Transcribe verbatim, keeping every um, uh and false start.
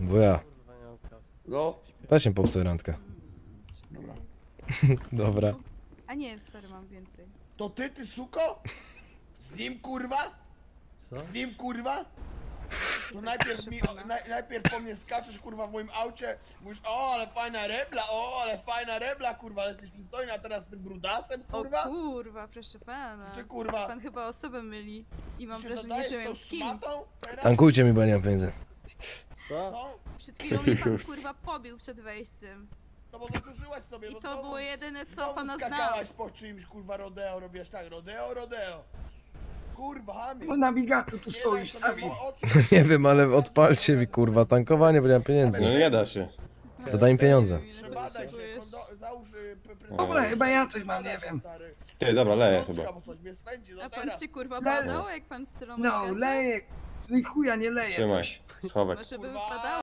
Wuja, No. weź mi popsuj randkę. Dobra. Dobra. A nie, sorry, mam więcej. To ty, ty suko? Z nim kurwa? Co? Z nim kurwa? To najpierw mi, naj, najpierw po mnie skaczesz kurwa w moim aucie, mówisz o ale fajna rebla, o ale fajna rebla kurwa, ale jesteś przystojny, a teraz z tym brudasem O kurwa? kurwa, proszę pana. Ty kurwa, Pan chyba osobę myli. I mam ty się wrażenie, zadajesz że tą wiem z kim. szmatą teraz? Tankujcie mi, bo ja nie mam pieniędzy. Co? Co? Przed chwilą mnie pan kurwa pobił przed wejściem. No bo zasłużyłaś sobie, I no to było jedyne co znowu pana znał. skakałaś po czymś kurwa rodeo, robisz tak, rodeo, rodeo. Kurwa, Hami. No nawigator tu Nie stoi, daj sobie stawi. mo- oczu- Nie wiem, ale odpalcie mi kurwa tankowanie, bo nie mam pieniędzy. No nie da się. To daj mi pieniądze. Przebadaj się, kondo- załóż y, p- prezerwatyw. Dobra, chyba ja coś mam, nie Przebadaj się, wiem. stary. Ty, dobra, leję Rączka, chyba. bo coś mnie swędzi, no A pan teraz. się kurwa Le- badał, jak pan z tylą No, leje. No i chuja nie leje Trzymaj. coś. Schowek. Może by Kurwa. wypadało.